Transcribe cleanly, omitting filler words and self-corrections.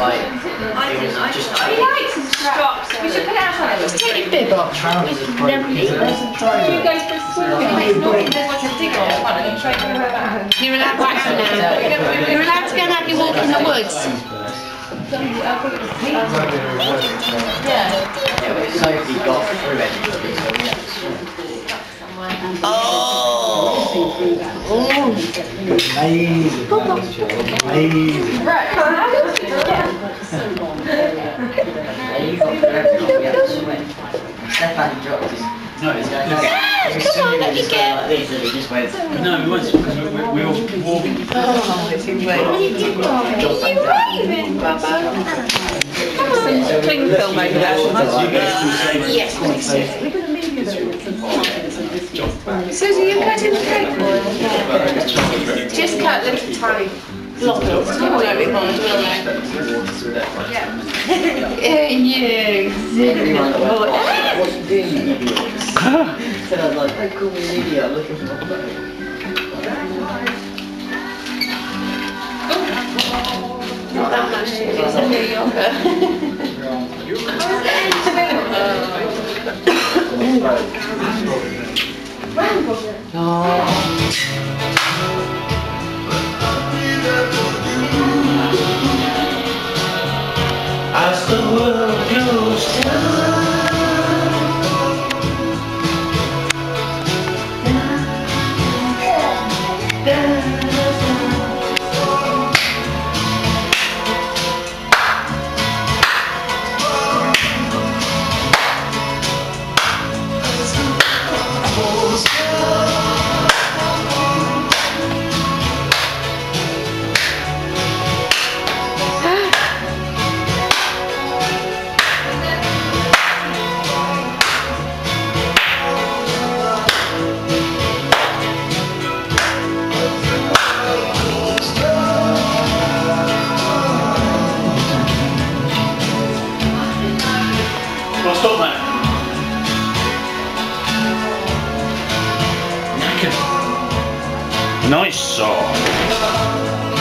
like, it was just He likes his straps. We should put it outside. Take your bib off. trousers are broken. You go for a swim. It's not there's like a dig on the front and you try to go back. You're allowed back now. You're allowed to go and have your walk in the woods. Yeah. Sophie got through anything. Oh! Amazing. Amazing. Right. Stefan dropped his. No, it's going to Come on, let me get. like this and he just went. No, we won't because we were walking. Oh, it's in way. What are you doing? Are you raving, Bubba? Some cling film over there. Yes, please. Susie, you cutting the cake? Just cut little tiny blocks. You won't know it on, will you? Yeah, you Everyone went, what are you doing? So I was like, don't call me an idiot, I'm looking for my phone. not that much. It's a New Yorker. As the world goes Well, stop that. Nice song.